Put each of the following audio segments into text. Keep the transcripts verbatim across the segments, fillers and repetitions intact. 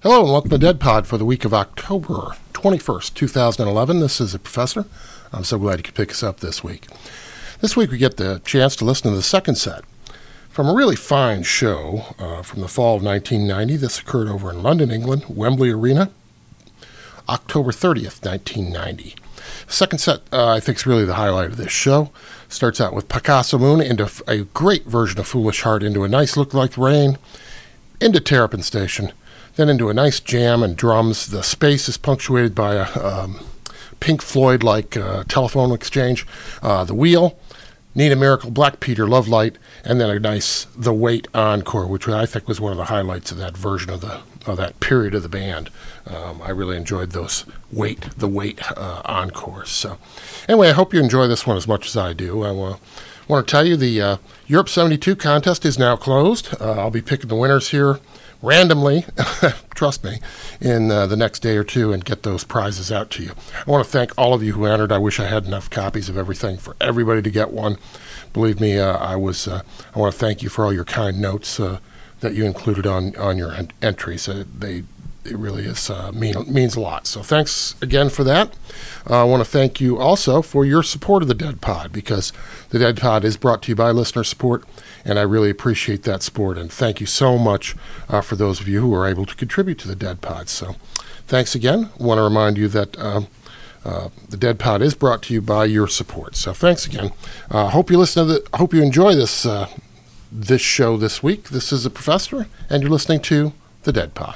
Hello and welcome to Deadpod for the week of October twenty-first, two thousand eleven. This is the Professor. I'm so glad you could pick us up this week. This week we get the chance to listen to the second set from a really fine show uh, from the fall of nineteen ninety. This occurred over in London, England, Wembly Arena, October thirtieth, nineteen ninety. The second set, uh, I think, is really the highlight of this show. Starts out with Picasso Moon into a great version of Foolish Heart, into a nice Look Like Rain, into Terrapin Station, then into a nice jam and drums. The space is punctuated by a um, Pink Floyd-like uh, telephone exchange. Uh, the Wheel, Nina MiracleBlack, Peter LovelightE, and then a nice The Wait encore, which I think was one of the highlights of that version of the of that period of the band. Um, I really enjoyed those Wait, The Wait uh, encores. So anyway, I hope you enjoy this one as much as I do. I want to tell you the uh, Europe seventy-two contest is now closed. Uh, I'll be picking the winners here randomly, trust me, in uh, the next day or two and get those prizes out to you. I want to thank all of you who entered. I wish I had enough copies of everything for everybody to get one. Believe me, uh, I was. Uh, I want to thank you for all your kind notes uh, that you included on, on your en- entries. Uh, they it really is uh, mean, means a lot. So thanks again for that. Uh, I want to thank you also for your support of the Deadpod, because the Deadpod is brought to you by listener support, and I really appreciate that support. And thank you so much uh, for those of you who are able to contribute to the Deadpod. So thanks again. I want to remind you that um, uh, the Deadpod is brought to you by your support. So thanks again. Uh, hope you listen to the. Hope you enjoy this uh, this show this week. This is the Professor, and you're listening to the Deadpod.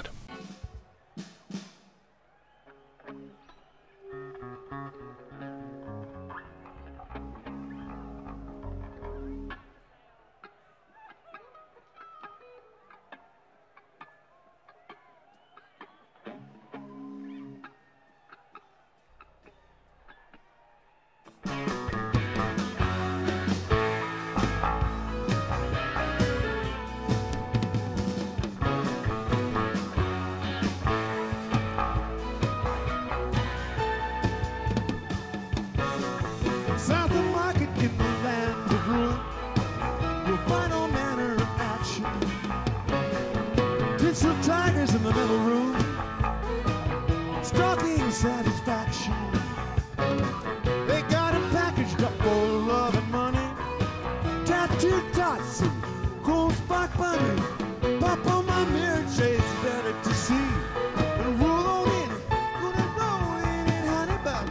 South of Market in the land of ruin, you'll find all manner of action. Tinsel tigers in the middle room, stalking satisfaction. They got him packaged up full of love and money, tattooed tots and chrome spot bunny. Pop on my mirror shades, better to see, and roll on in it, gonna roll in it, honey bun.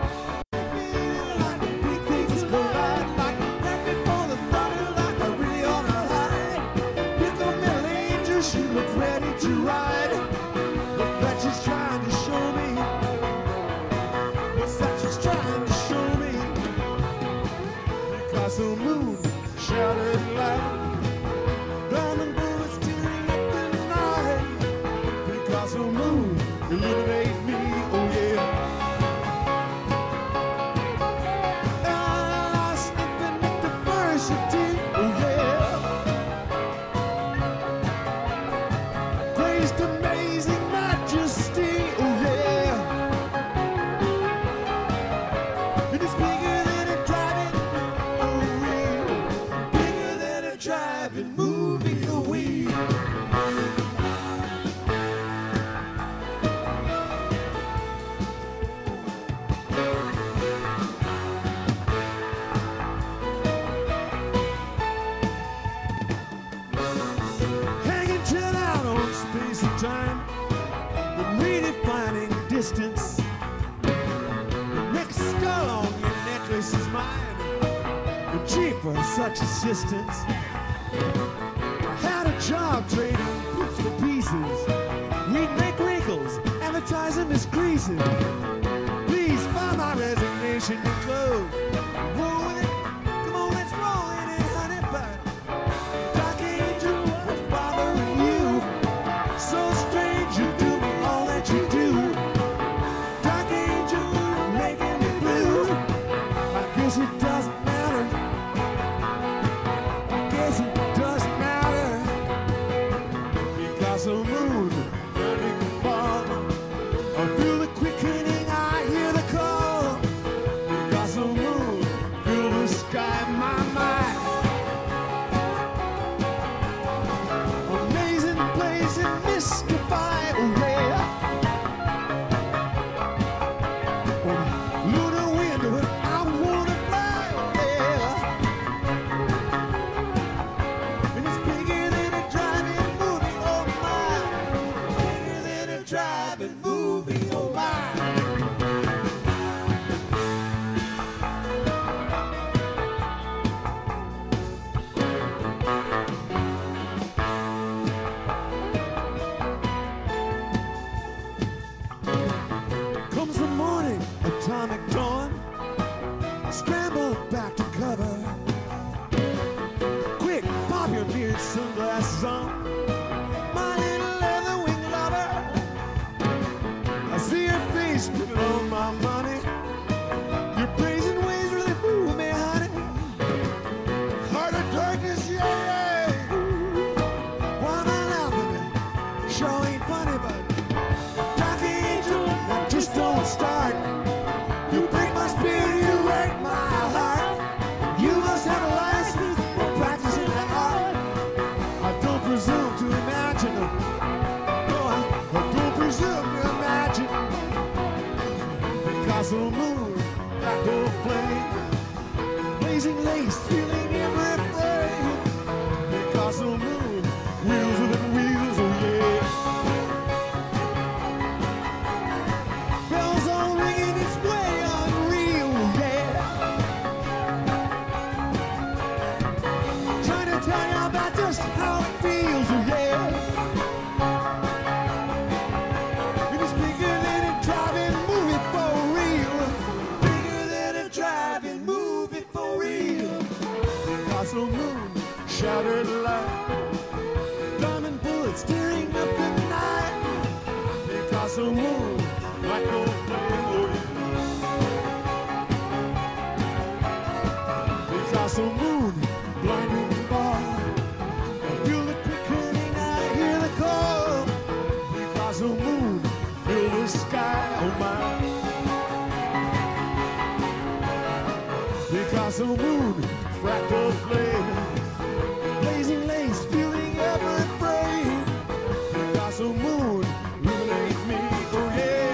She looked ready to ride. What's that she's trying to show me? What's that she's trying to show me? Because the moon shattered loud, diamond bullets tearing up the night. Because the moon illuminated me, oh yeah. I was sniffing at the diversity, oh yeah. Amazing majesty, oh yeah. It is bigger than a driving wheel, bigger than a driving, moving the wheel. Hanging till out on space and time, but redefining distance. The next skull on your necklace is mine, the cheap for such assistance. I had a job trading bits for pieces. We'd make wrinkles, advertise them as creases. Please find my resignation enclosed. Roll with it, come on, let's roll in it, honey pie. Dark angel, what's bothering you? So strange, you do all that you do. Dark angel, making me blue. I guess it doesn't matter. I guess it doesn't matter. Because the moon burning the ball, I feel the quickening, I hear the call. Because the moon drive-in movie, oh my. Comes the morning, atomic dawn, scramble back to cover. Quick, pop your beard, sunglasses on, my little leather wing lover. I see your face putting on my money. Your brazen ways really move me, honey. Heart of darkness, yeah, yeah. Why am I laughing? Sure ain't funny, but just don't start. You break my spirit, you break my heart. You must have a license for practicing that art. I don't presume to imagine. No, I, I don't presume to imagine. Picasso moon, black gold flame, blazing lace, feeling every frame. Picasso moon, wheels within wheels, oh yeah. How it feels, oh yeah. It is bigger than a drive-in movie for real. Bigger than a drive-in movie for real. Picasso moon, shattered light, diamond bullets tearing up the night. Picasso moon, black gold flame, oh yeah. Picasso moon, blinding bar. Picasso moon, fill the sky, oh my. Picasso moon, fractal flame, blazing lace, feeling every frame. Picasso moon, illuminate me, oh yeah.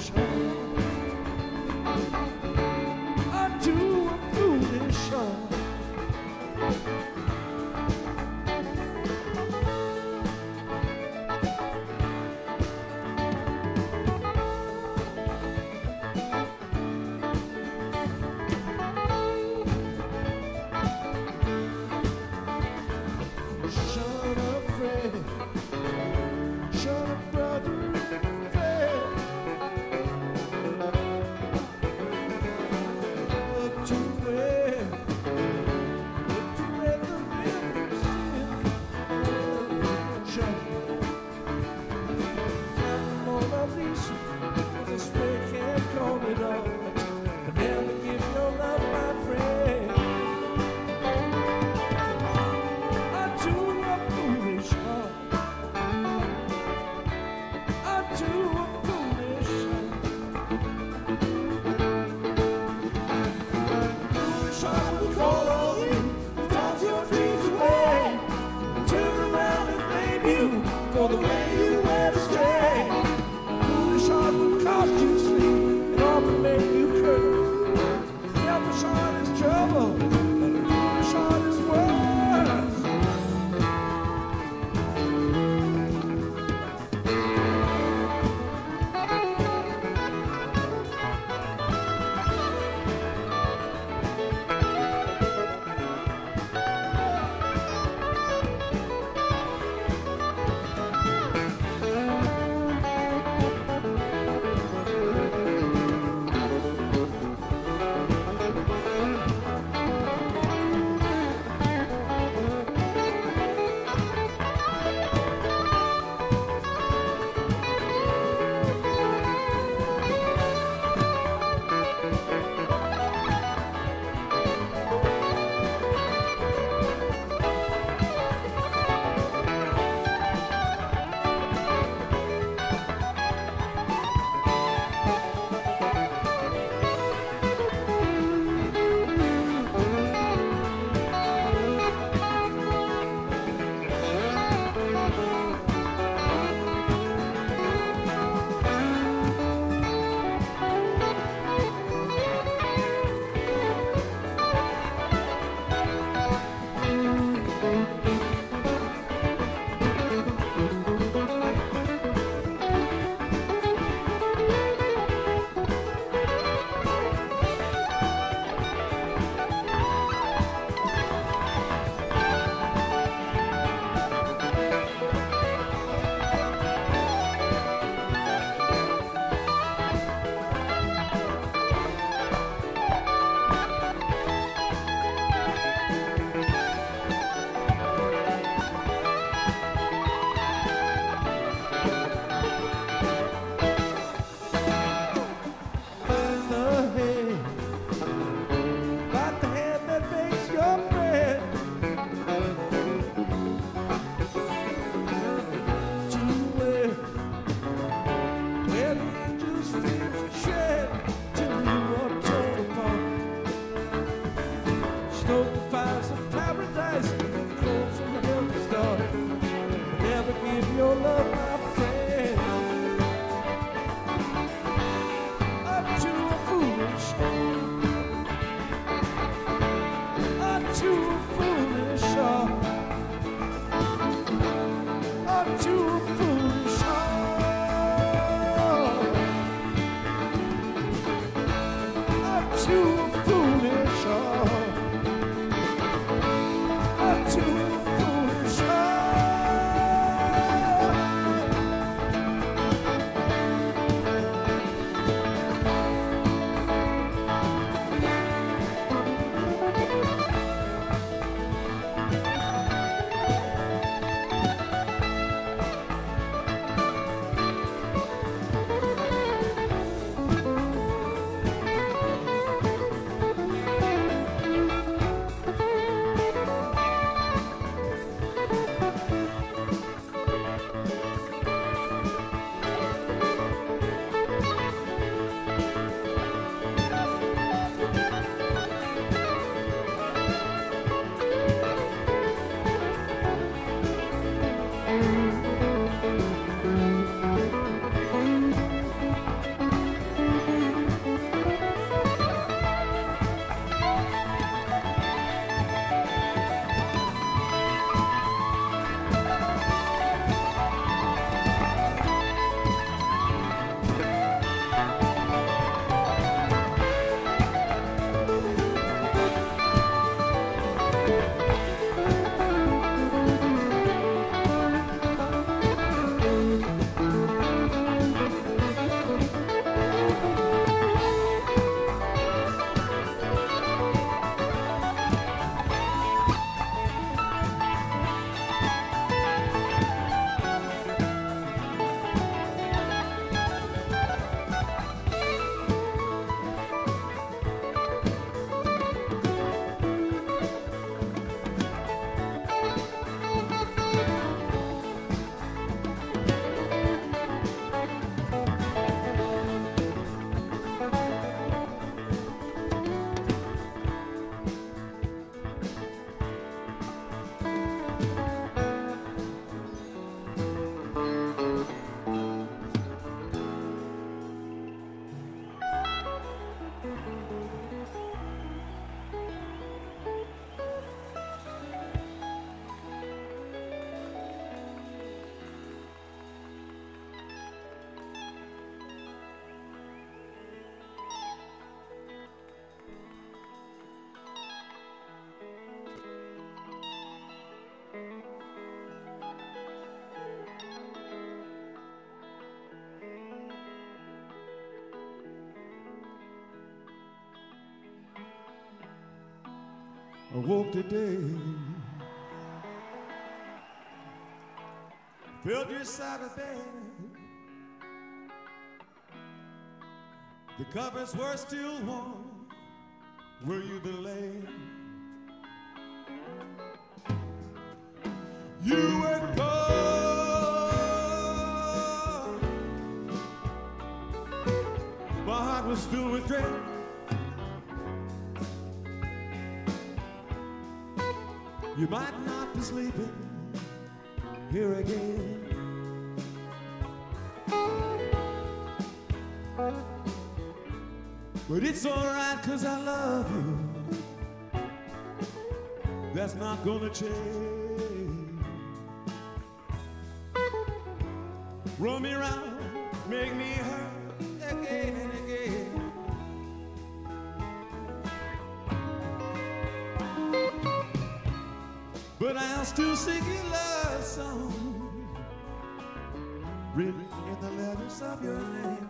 I'm too foolish. Shut up, Fred. Shut up, brother. Fred. Look to where, look to where the river's in. Shut up. I'm Mona Lisa. This way can't call it on. But never give your love, my friend. I'm too foolish. I'm too foolish. Foolish, I will call on you, toss your dreams away, turn around and blame you for the way you went astray. Foolish heart will cost you sleep and often make you curse. Selfish heart is trouble, but a foolish heart is worse. awoke today, filled your side of bed. The covers were still warm where you been laying. You were cold, my heart was filled with dread. You might not be sleeping here again. But it's alright, 'cause I love you. That's not gonna change. Roll me around, make me hurt again and again. But I'll still sing your love song, written in the letters of your name.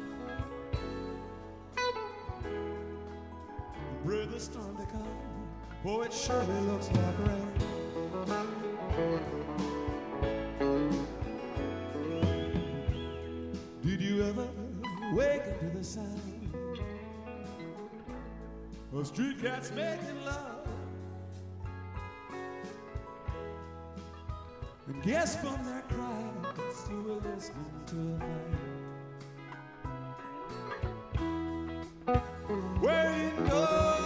Brother, the storm to come, oh, it surely looks like rain. Did you ever wake up to the sound of street cats making love? And guess from their cries you were listening to a fight. Where you go,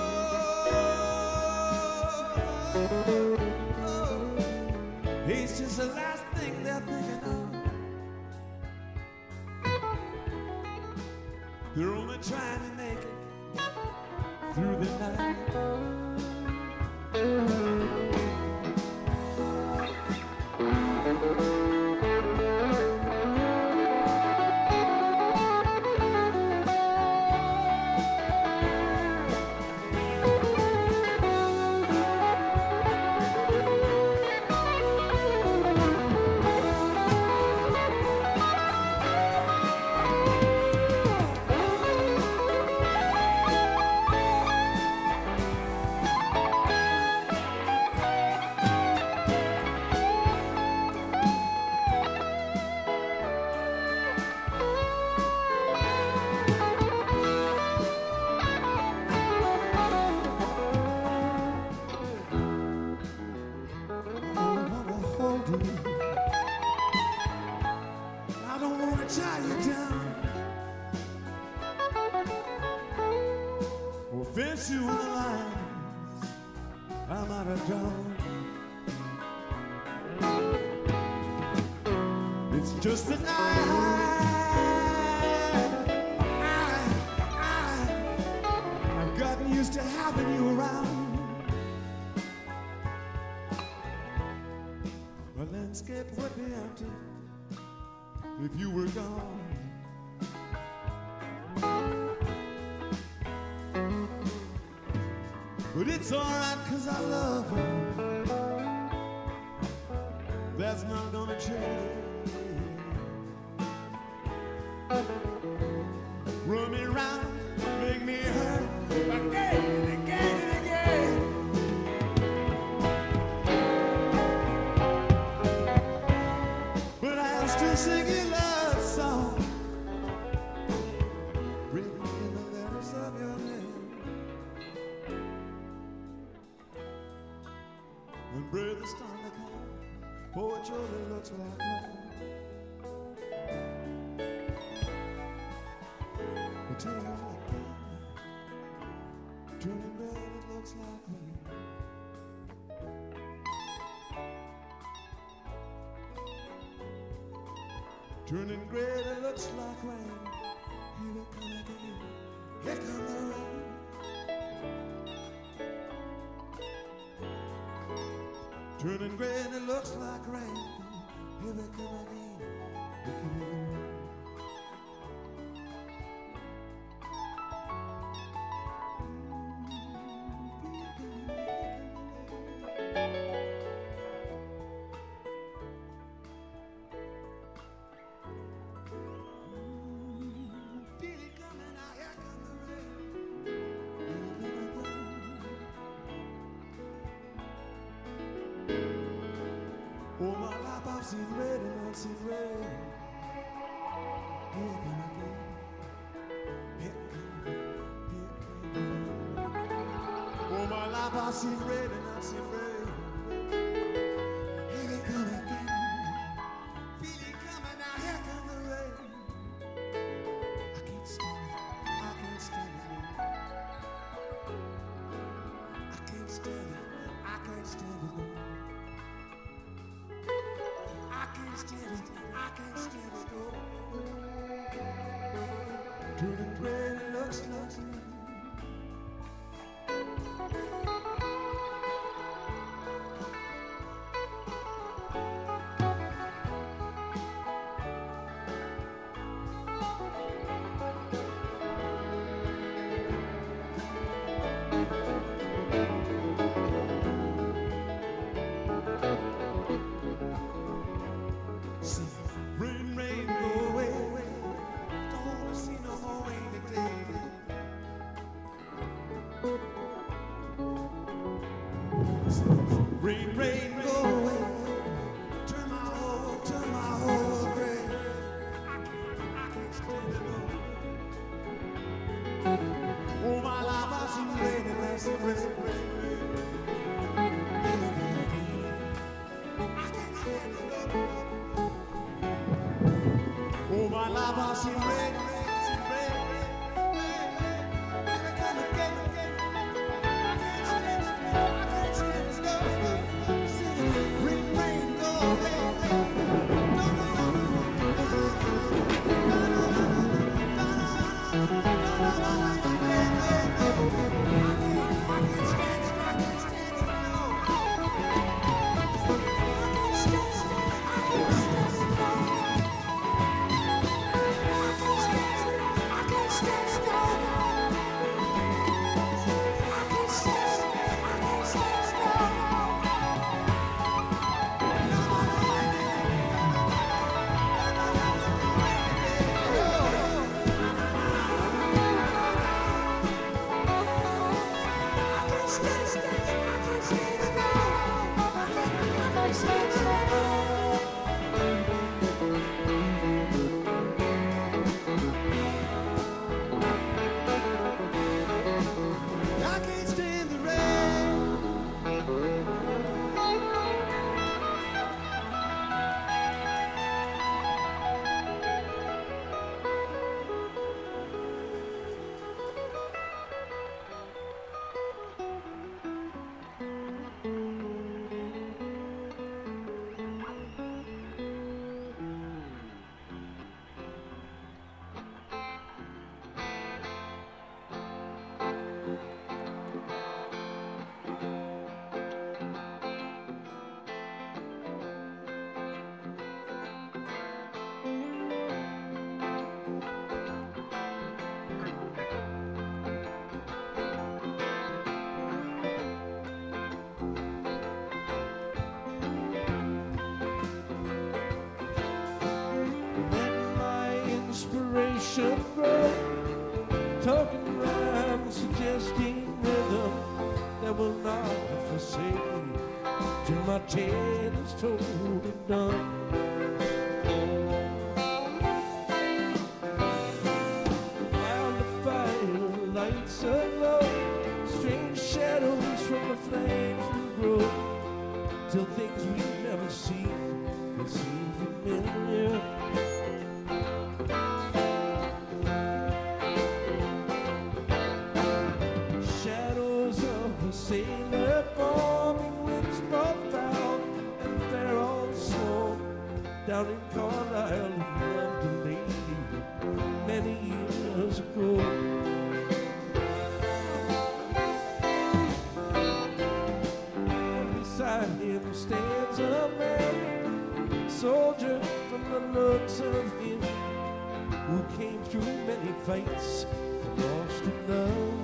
oh, it's just the last thing they're thinking of. They're only trying to make it through the night. Just that I, I, I, I've gotten used to having you around. The landscape would be empty if you were gone. But it's alright, 'cause I love you. That's not gonna change. Run me round, make me hurt again and again and again. But I'll still sing your love song, written in the letters of your name. When brother's time to come, oh, it surely looks like rain. Turning red, it looks like rain. Turning red, it looks like rain. Here it come again. Here come the rain. Turning red, it looks like rain. Here it come again. Here come the rain. seen red and I've seen red. Here come again. Here come again. All my life I've seen red and I've seen red. Here they come again. Feel it coming now, here come the rain. I can't stand it, I can't stand it. I can't stand it, I can't stand it. I can't stand it, I can't stand it. Turning red, it looks like rain, rain, go away. Don't wanna see no more rain today. Rain, rain, go away. Turn my whole, turn my whole gray. I can't, I can't stand it no more. All my life I've seen rain and I've seen rain, rain, rain. I can't stand it no more. All my life I've seen rain, rain, seen rain, rain, rain. Here it come again, again. I can't stand it, I can't stand it no more. See the rain, rain, go away. No, no, no, no, no, no, no, no, no, I can't stand it, I can't stand it no. I can't stand it, I can't stand it no. Talking rhyme, suggesting rhythm that will not forsake me till my tale is told and done. While the fire lights aglow, strange shadows from the flames will grow till things we've never seen will seem familiar. Sailor forming winds both foul and fair on snow down in Carlisle who loved a lady many years ago. And beside him stands a man, soldier from the looks of him, who came through many fights and lost in love.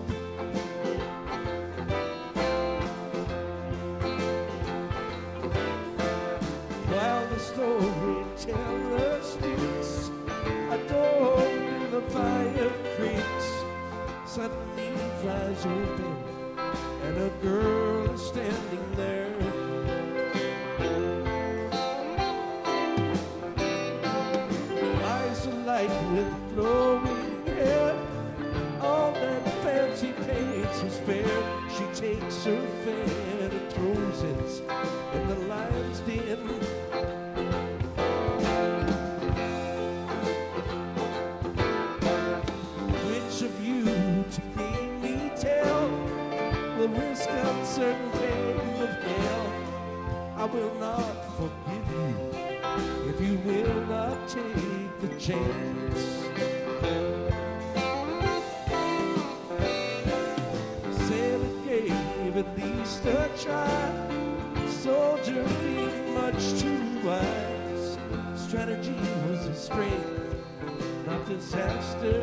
Storyteller speaks, a door in the fire creaks, suddenly flies open, and a girl is standing there. certain pain of hell. I will not forgive you if you will not take the chance. Sailor gave at least a try. Soldier being much too wise. Strategy was his strength, not disaster.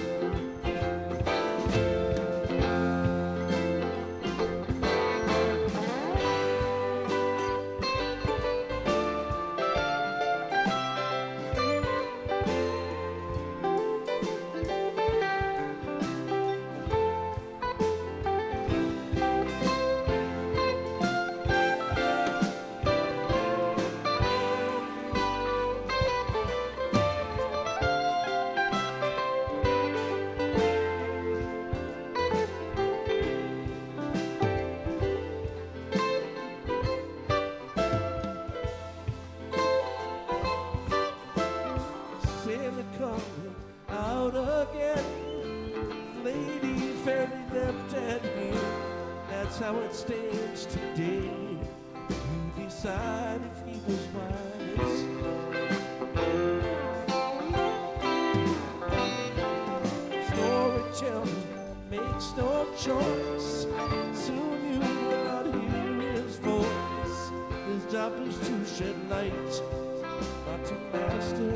How it stands today. You decide if he was wise. Storytelling makes no choice. Soon you will not hear his voice. His job is to shed light, not to master.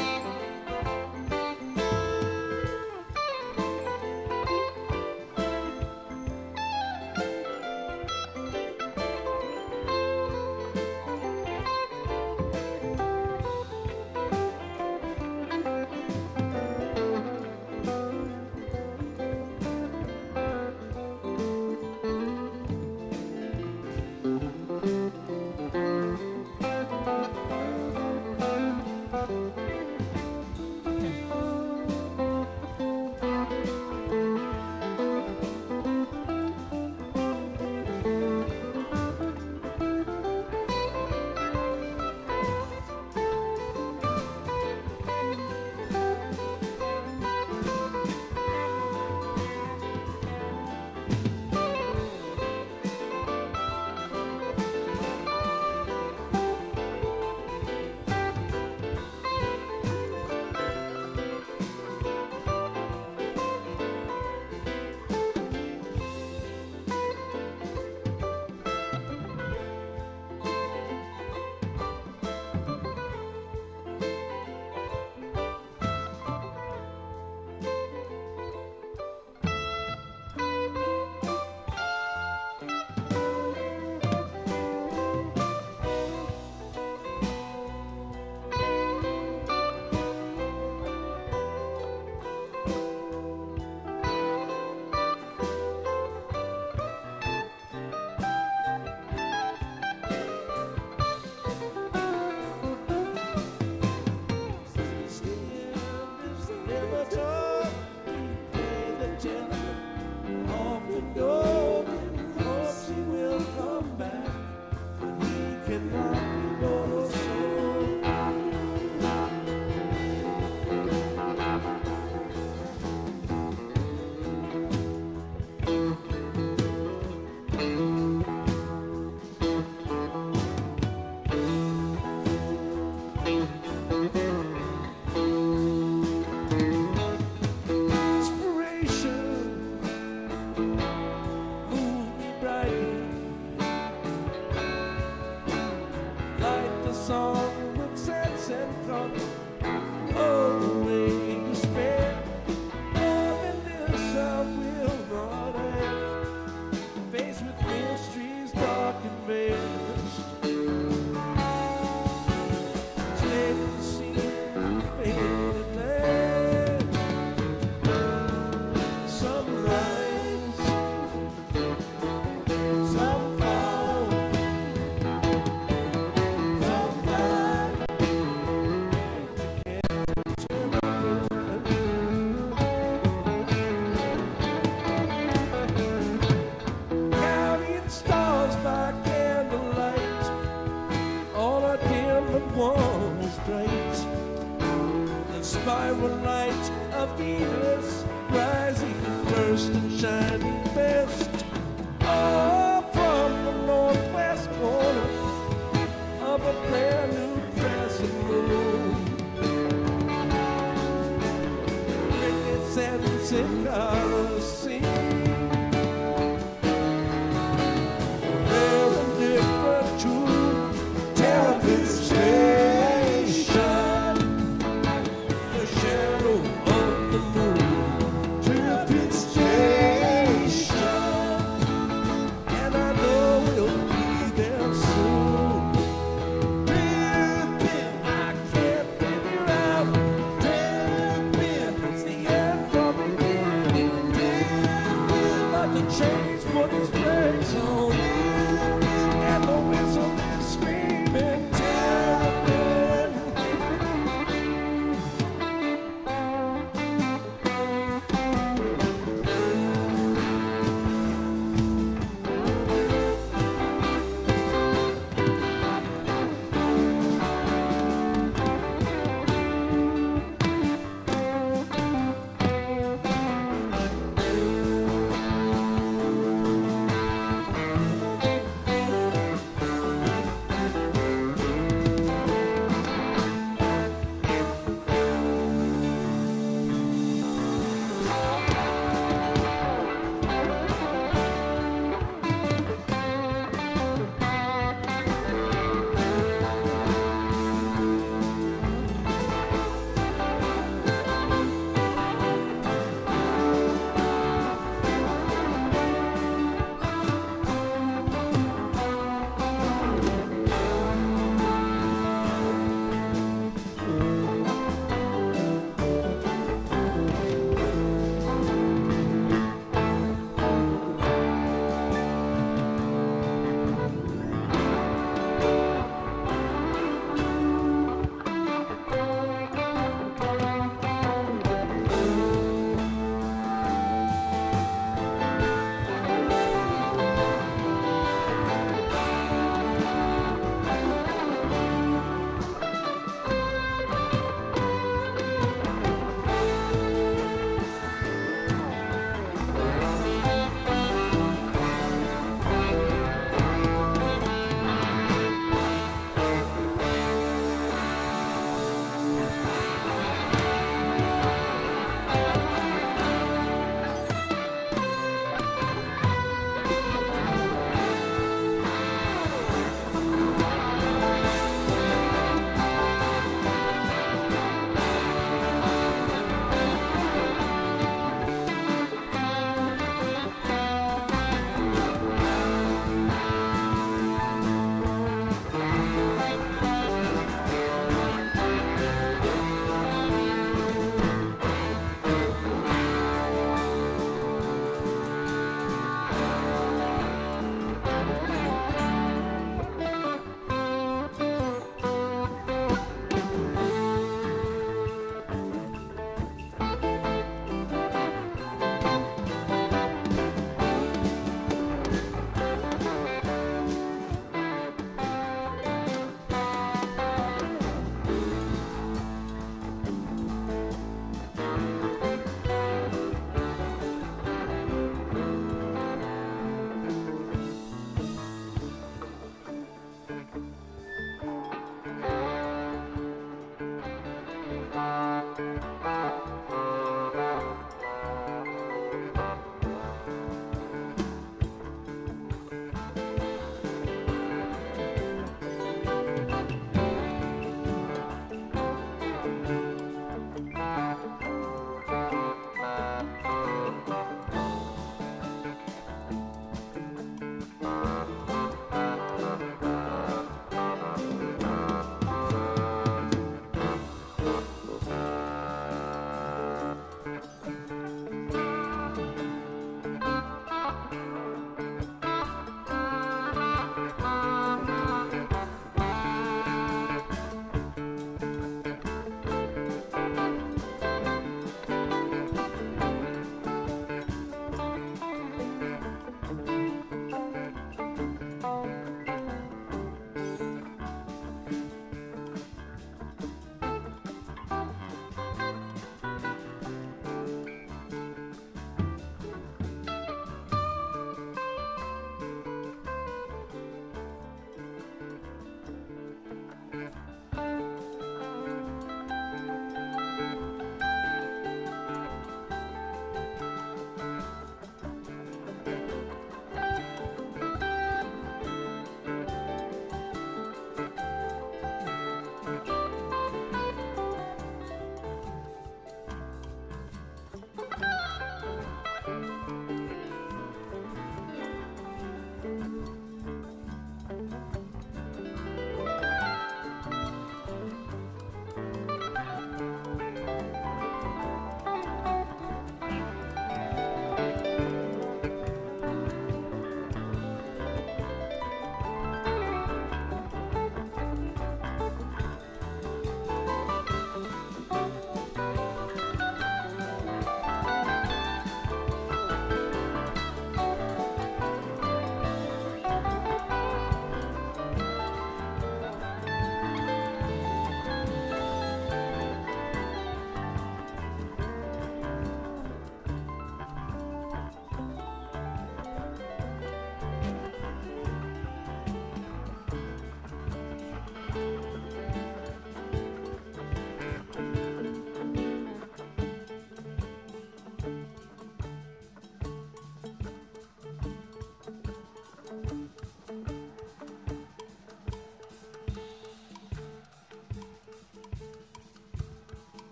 spiral light of Venus, rising first and shining best. Oh,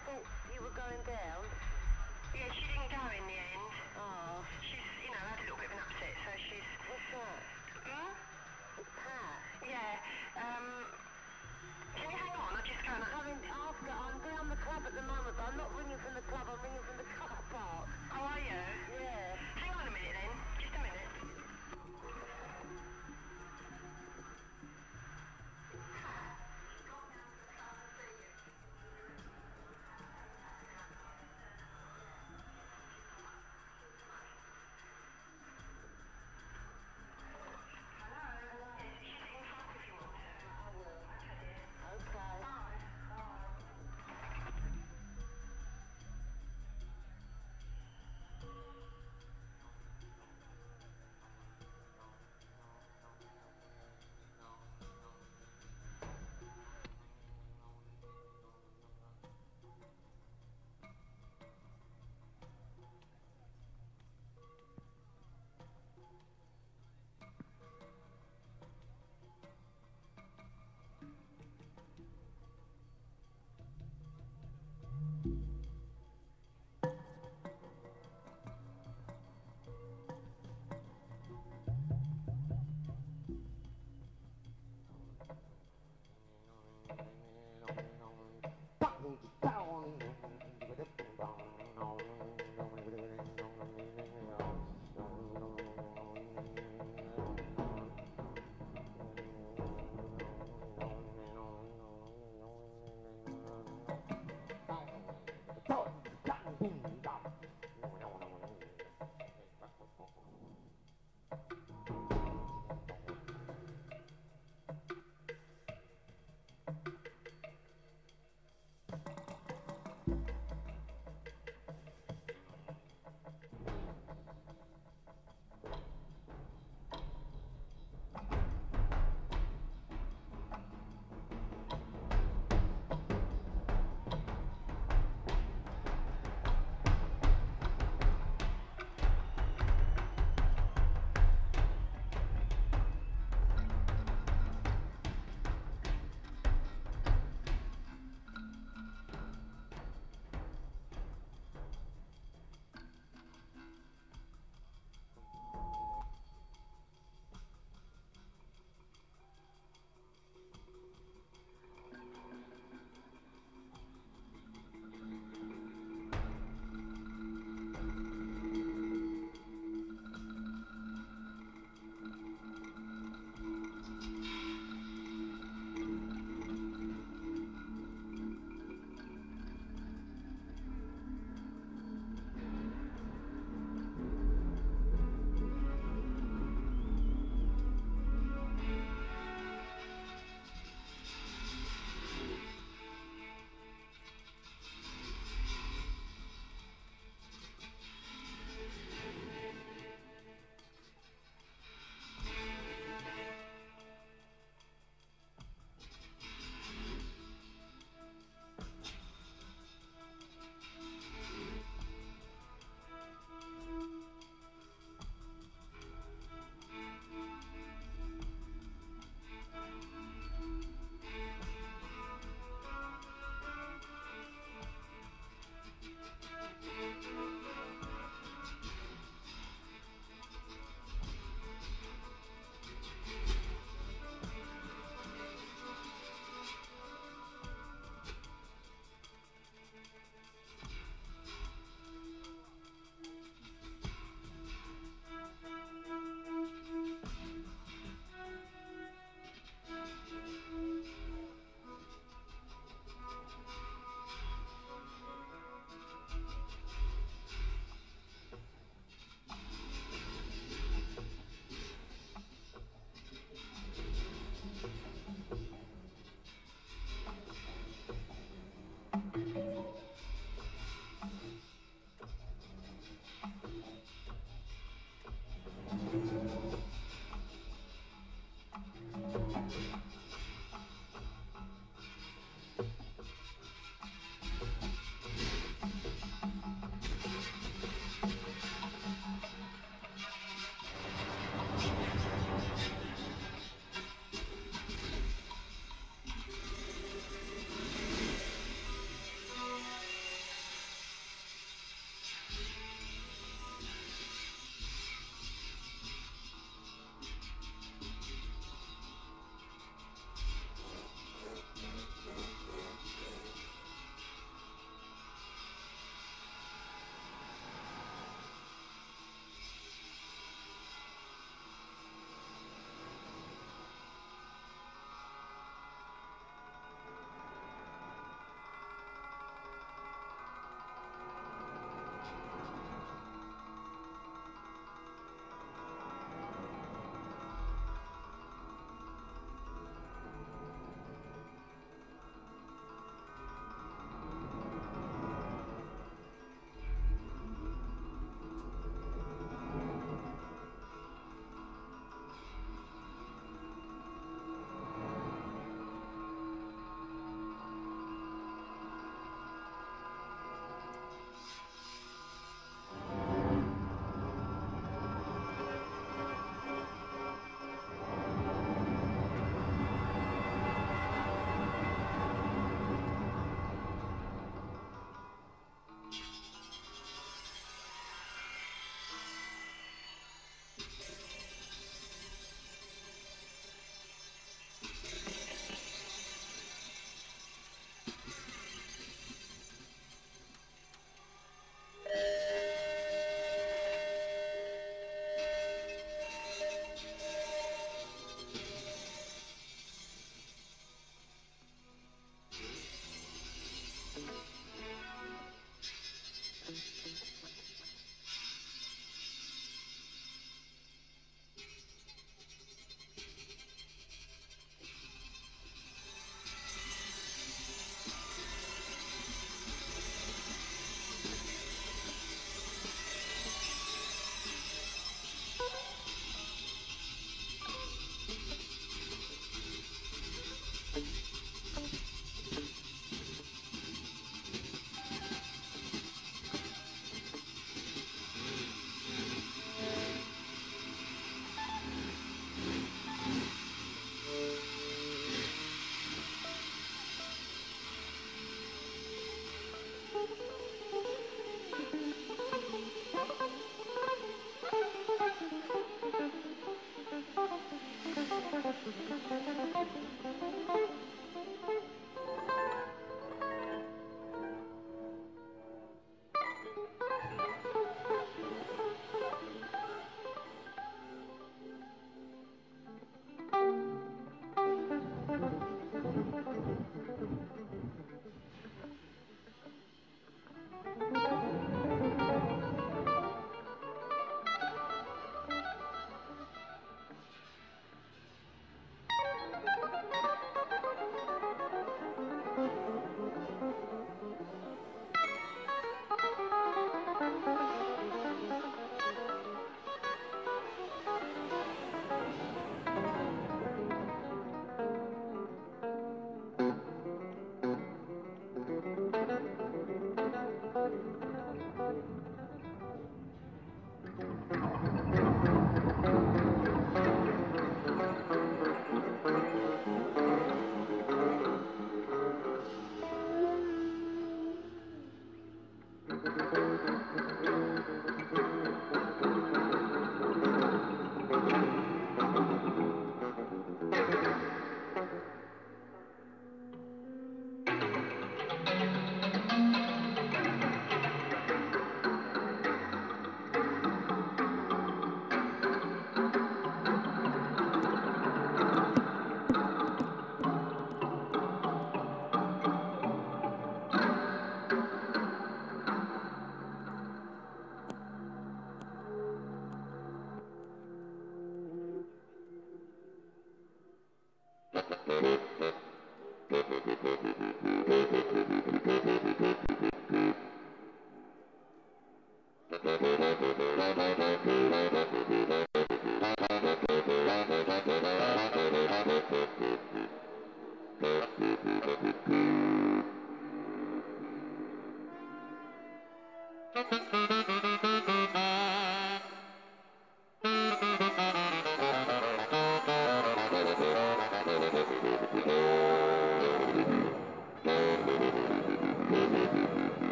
thought you were going down. Yeah, she didn't go in the end. Oh. She's, you know, had a little bit of an upset, so she's... What's that? Hmm? It's Pat. Yeah, um... Can you hang on? I'll just go and... I'm in after, I'm down the club at the moment, but I'm not ringing from the club, I'm ringing from the car park. Oh, are you? Yeah. Hang on a minute then. Just a minute.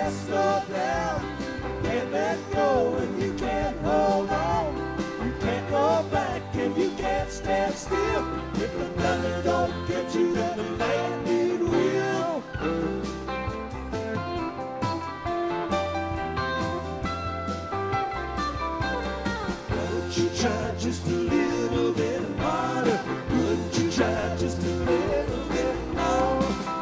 can't slow down. Can't let go and you can't hold on. You can't go back and you can't stand still. If the thunder don't get you, then the lightning will. Won't you try just a little bit harder? Wouldn't you try just a little bit more?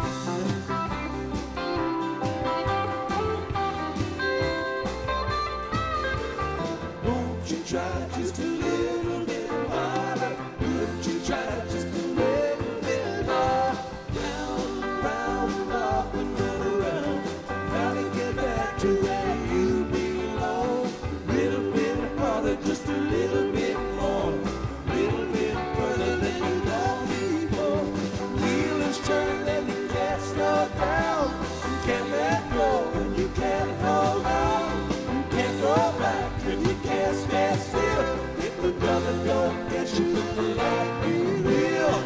Won't you try just a little bit harder? Wouldn't you try just a little bit more? Round, round, up and around. Now to get back to where you belong. Little bit harder, just a little bit more. Little bit further than you gone before. Wheel is turning and you can't slow down. You can't let go and you can't hold on. You can't go back and you can't stand still. If the government don't get you, then the lightning will.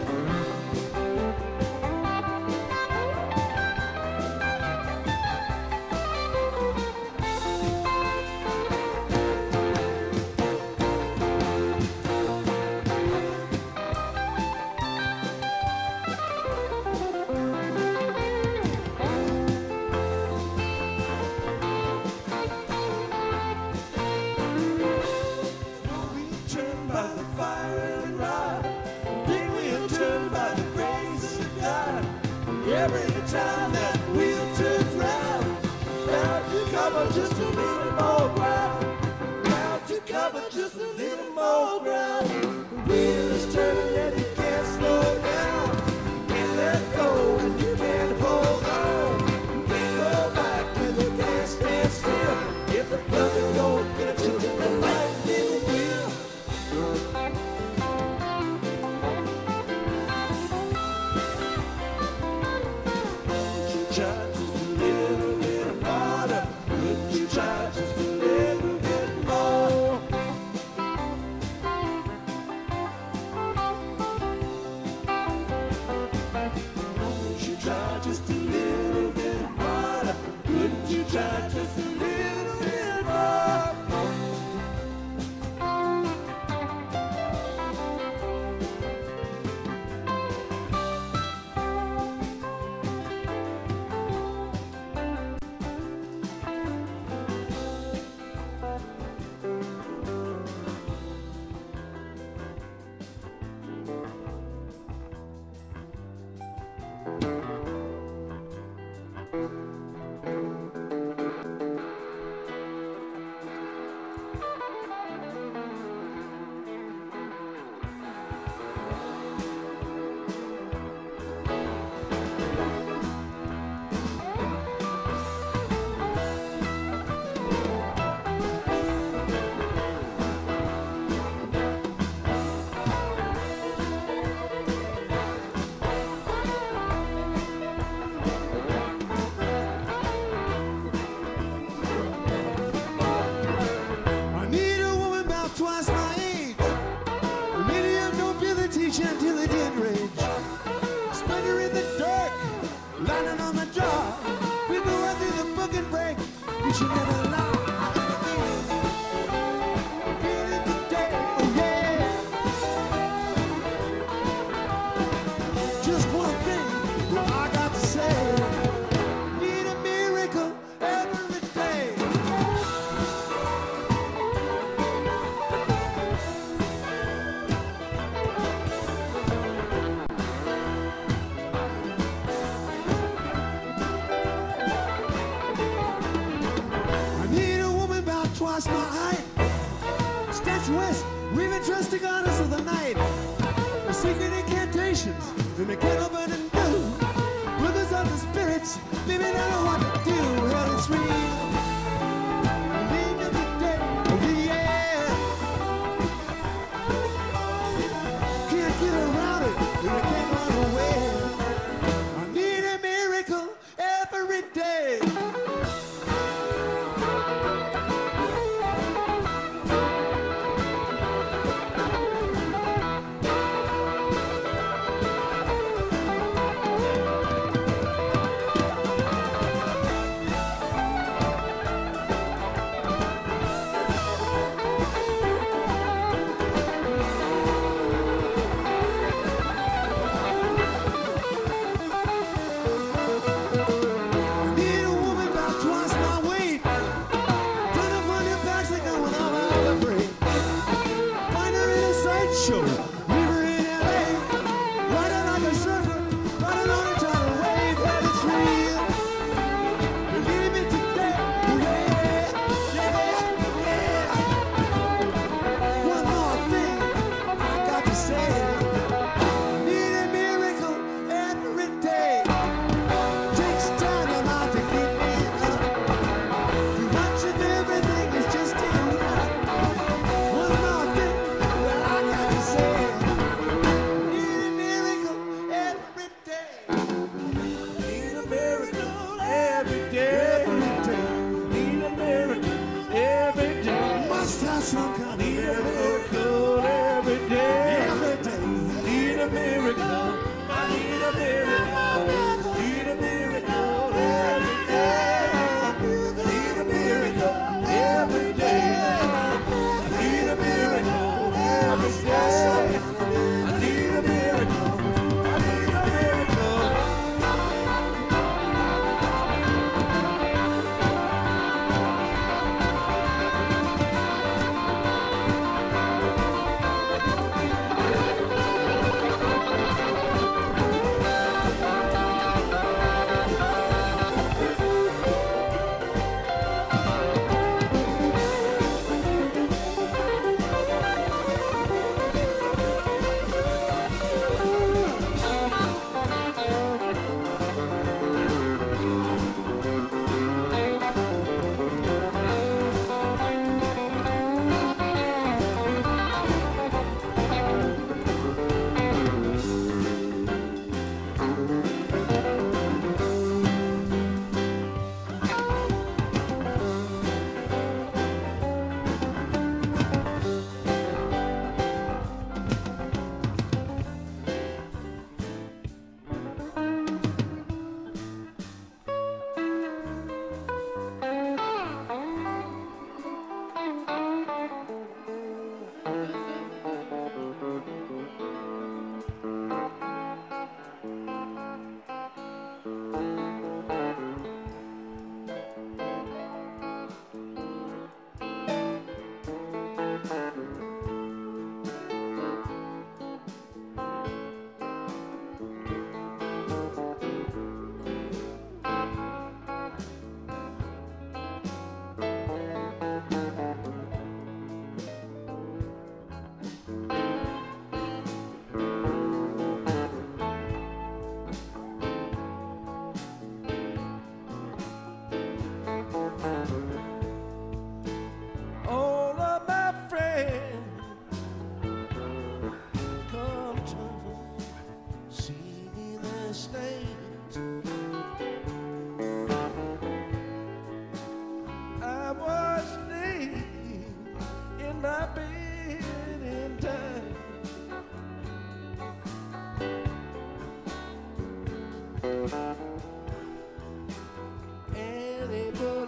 Turned by the fire and rod. Big wheel turned by the grace of God. Every time that wheel turns round, bound to cover just a little more ground. Bound to cover just a little more ground. The wheel is turning and you can't slow down. Can't let go and you can't hold on. You can't go back and you can't stand still. If the thunder don't get you, then the lightning will. Won't you try just a little bit harder? Wouldn't you try just a little bit more? Won't you try just a little bit harder? Wouldn't you try just a little bit more? I need a woman about twice my age. A lady of nobility, gentility, and rage. Splendor in the dark, lining on the job. We go right through the book and break. You should never lie. Feel it today, oh yeah. Just one thing, well, I got to say. Need a miracle every day.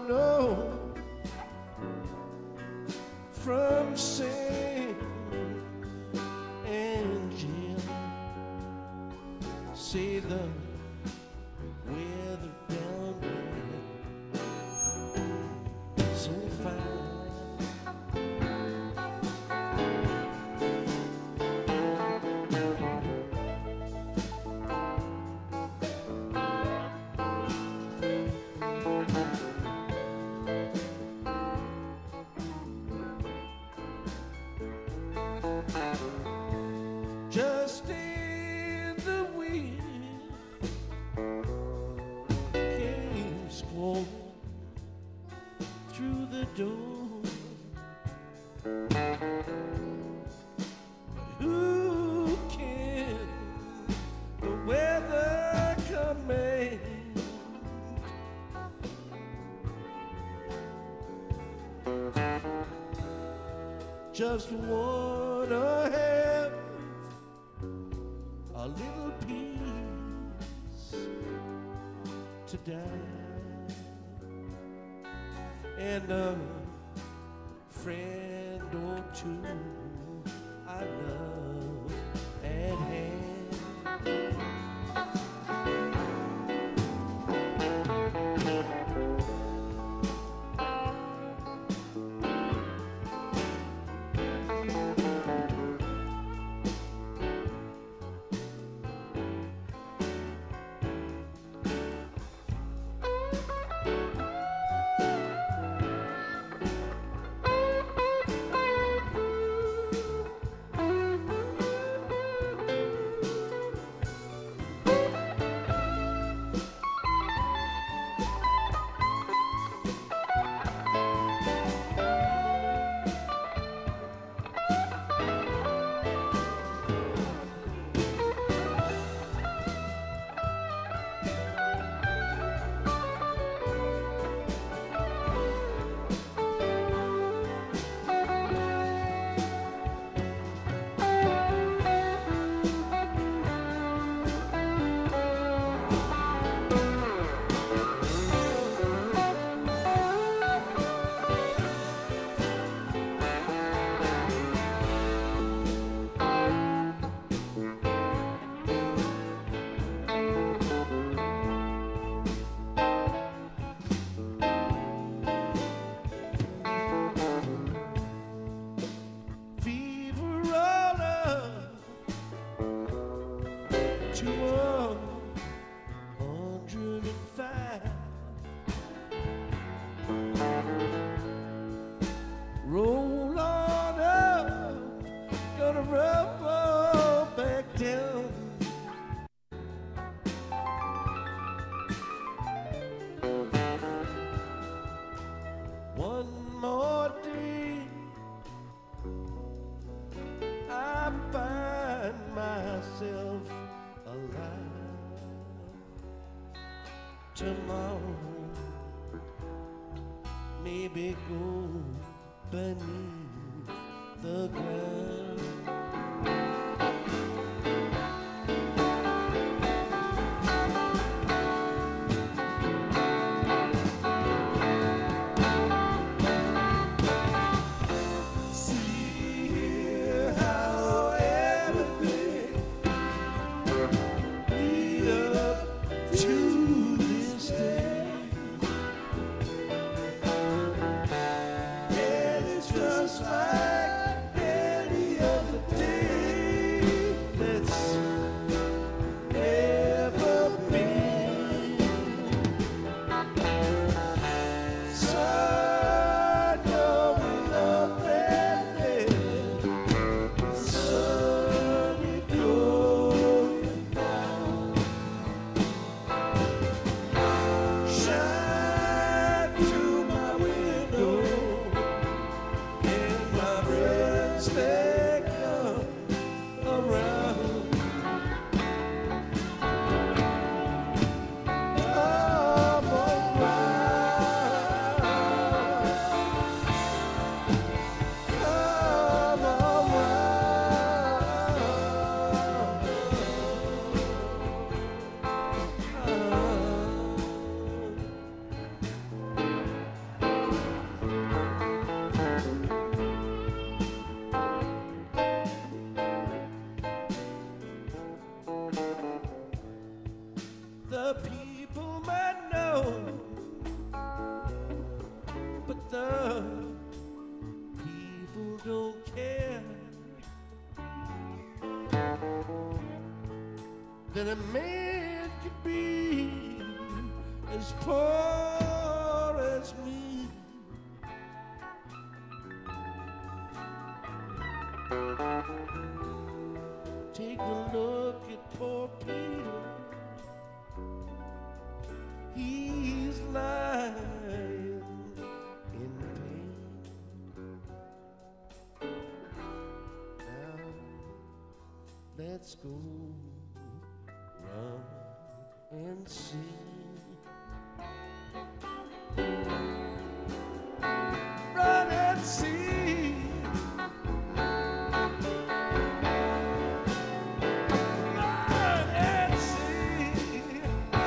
know from Sam and Jim. Say the weather down there so fine. Just in the wind came squall through the door. But who can the weather command? Just wanna have a little peace to die, and a friend or two I love at hand. Roll on up, gonna rumble back down. One more day, I find myself alive. Tomorrow, maybe go beneath the ground. See how everything lead up to this day. And it's just like any other that a man could be as poor as me. Take a look at poor Peter. He's lying in pain. Now let's go run and see. Run and see. Run and see.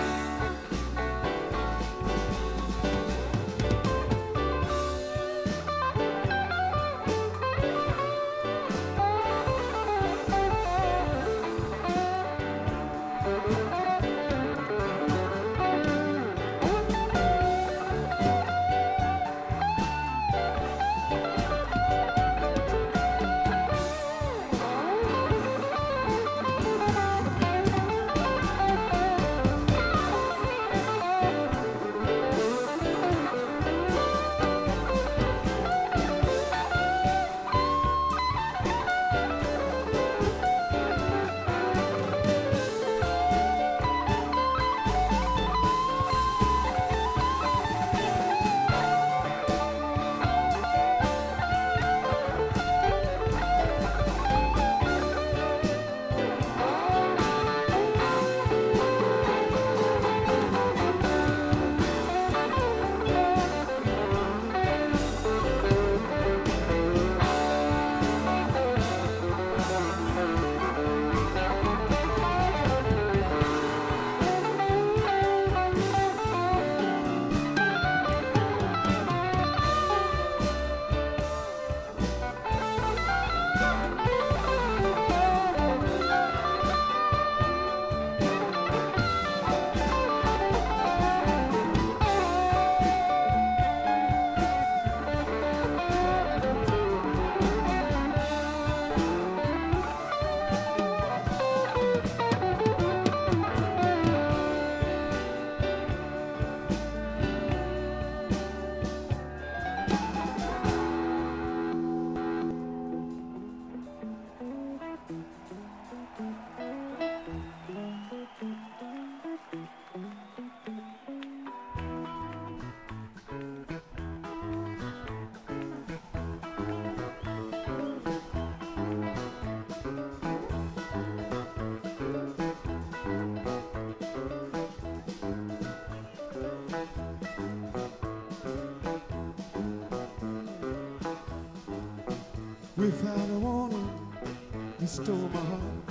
Without a warning, you stole my heart,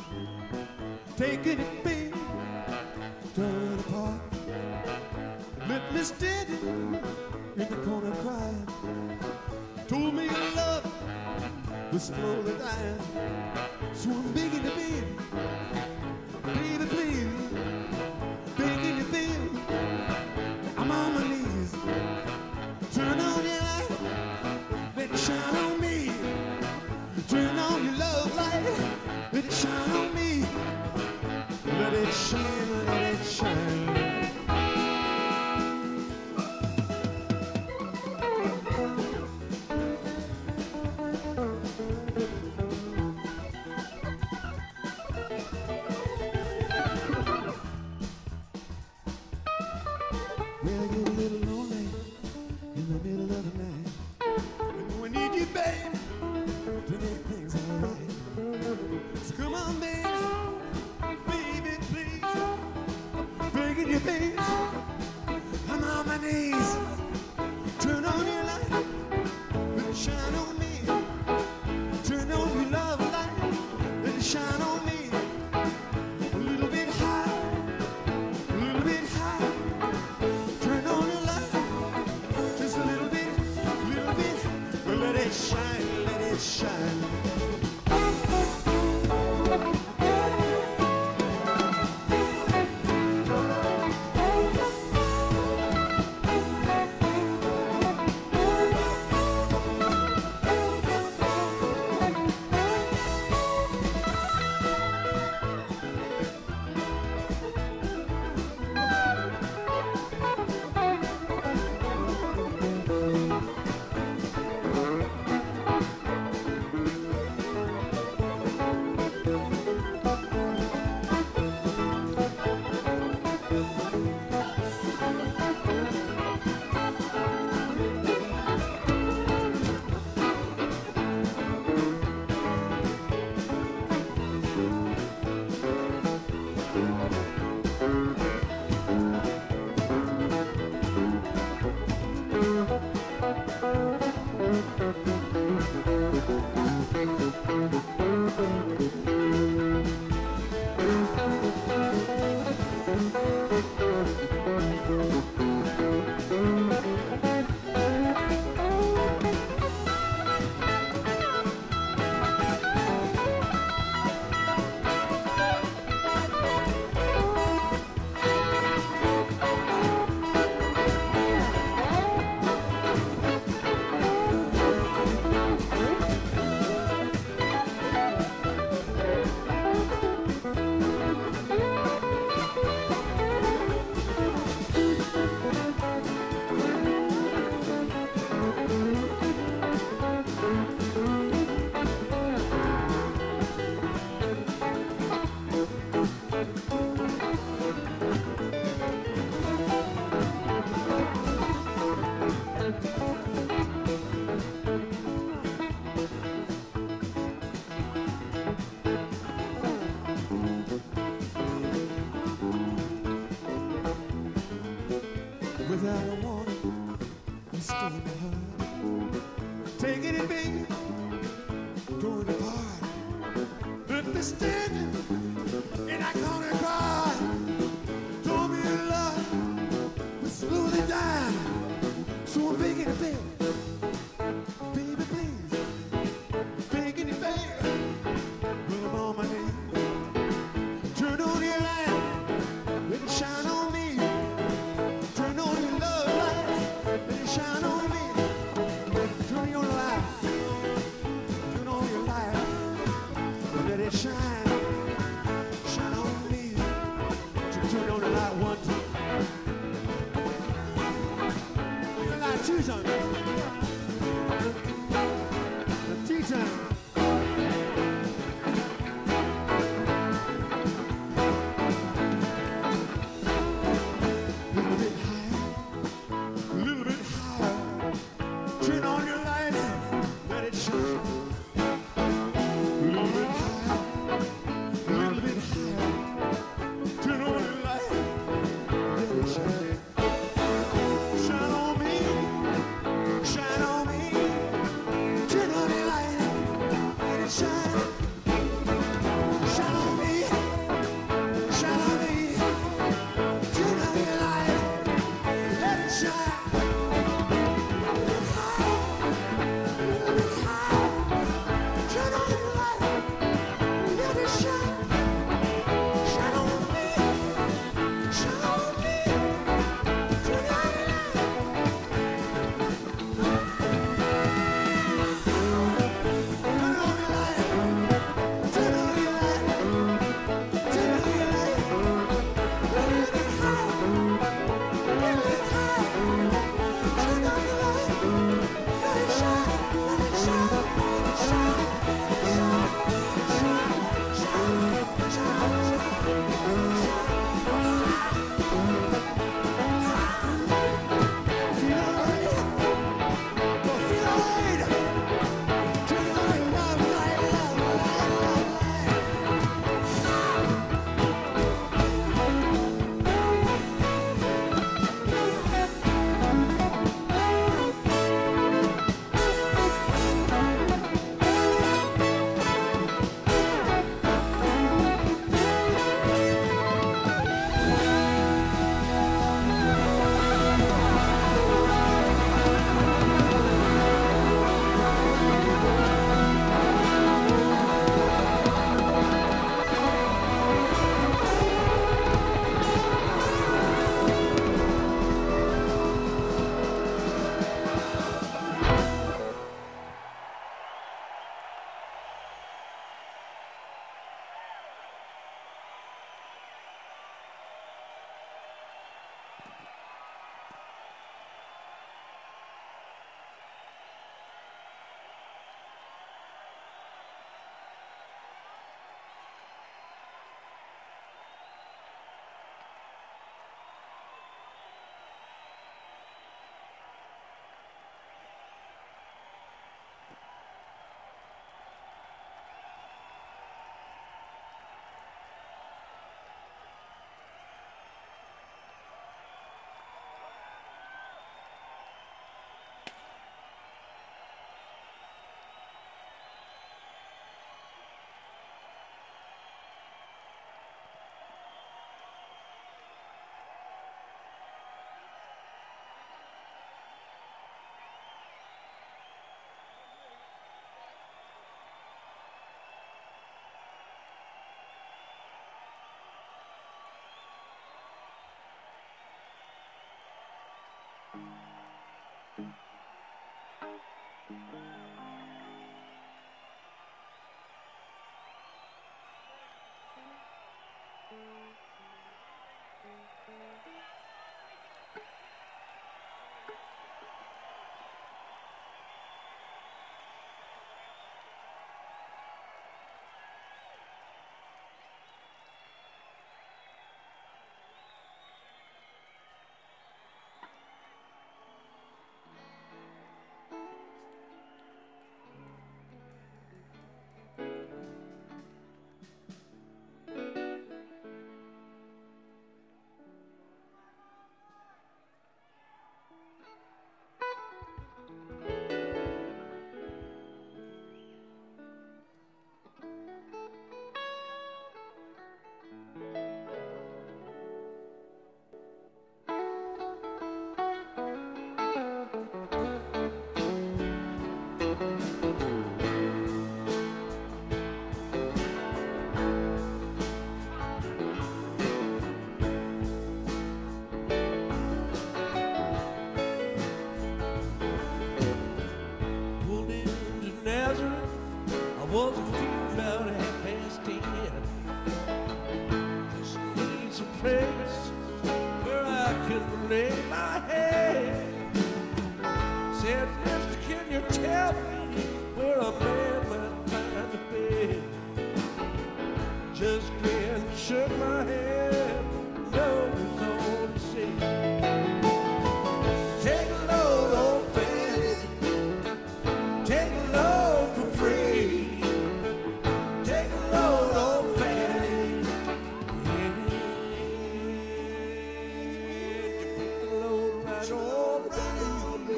taking it, baby, torn it apart. Left me standing in the corner crying. Told me your love was slowly dying. So I'm begging you, baby, baby, please, begging you, baby, I'm on my knees. Turn on your light, let it shine on me. Turn on your love light, let it shine on me. Let it shine, let it shine. Well, I get a little lonely in the middle of the night, and we need you, baby, to make things alright. So come on, baby, baby, please, begging you, baby, I'm on my knees. Turn on your light, let it shine on me. Turn on your love light, let it shine on me. A little bit high, a little bit high. Turn on your light, just a little bit, a little bit. Let it shine, let it shine. Without a warning, you stole my heart. Taking it, baby, going apart. Left me standing in that corner car. Told me your love was slowly dying. So I'm begging you, baby, baby, please, begging you, baby. Well, I'm on my knees. Turn on your light, let it shine on me. Turn on your love light, let it shine on me. Turn your light, turn on your light, let it shine, shine on me. Turn on the light one time. Your light two times. The tea time. Little bit higher, little bit higher. Turn on your light, let it shine. Little bit higher, little bit higher. Turn on your light, let it shine. Shine on me, shine on me. Turn on your light, let it shine. Shine on me, shine on me. Turn on your light, let it shine. Turn on your light, let it shine. Shine on me, shine on me. Turn on your light. Turn on your light, turn on your light, turn on your light. Let it high, let it high. Turn on your light, let it shine, let it shine, let it shine, shine, shine, shine, shine, Feel alright, but feel alright. Turn on your love light, love light, love light. said, mister, can you tell me where a man might find a bed? Just grinned, shook my head, no, it's all to say. Take a load, old Fanny, take a load for free. Take a load, old Fanny, yeah. You put the load right on, right on me.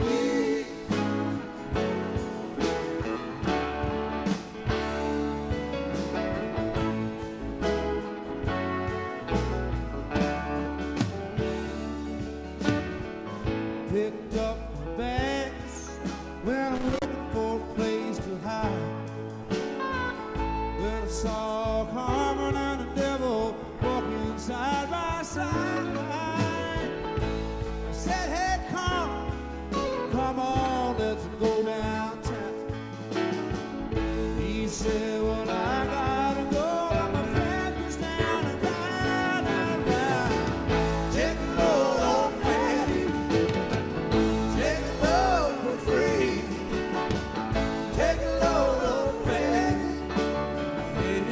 Picked up my bags when I'm looking for a place to hide. When I saw Carmen and the devil walking side by side, I said, hey, Carmen, come on, let's go downtown. He said, well, I gotta go, but my friend is down and round and round. Take a load, old Fanny, take a load for free. Take a load, old Fanny, yeah.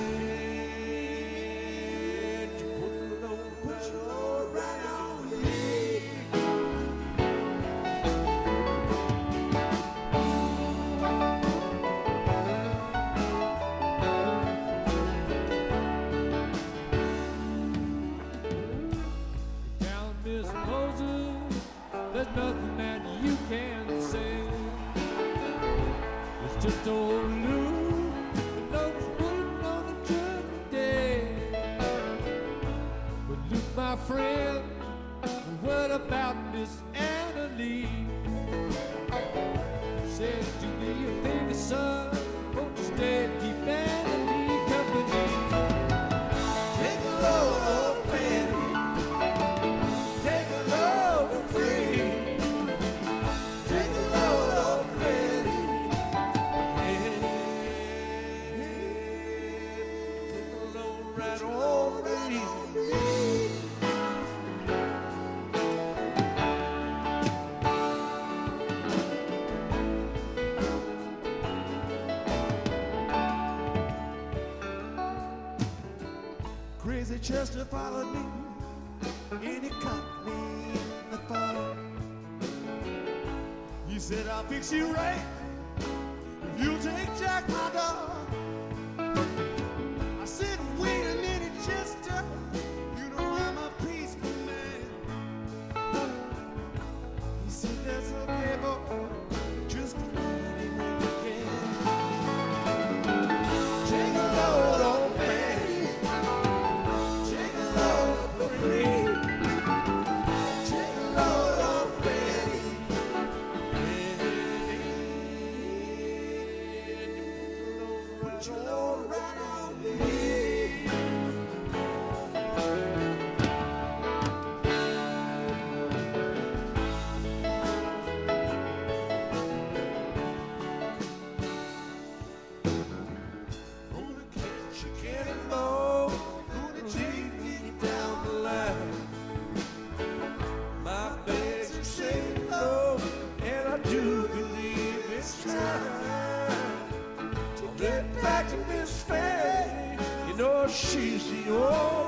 You put the load, put your load right on me. Down, Miss Moses, there's nothing that you can say. It's just old Lou that knows waiting on the judgment day. But Luke, my friend, what about Miss Anna Lee? Said, do me a favor, son, won't you stay and keep Anna Lee company? Take a load, old Fanny, take a load for free. Take a load, old Fanny, yeah. Take a load right on, right on me. Crazy Chester followed me, and he caught me in the fall. He said, I'll fix you right if you take Jack, my dog. I said, wait a minute, Chester, you know I'm a peaceful man. He said, that's okay, boy, just leave him when you can. Take a load, old Fanny, take a load for free. Take a load, old Fanny, yeah. Put your load right on me. Gonna catch a cannonball, gonna take me down the line. My bags are saying low, and I do believe it's time to get back to Miss Fanny. You know she's the only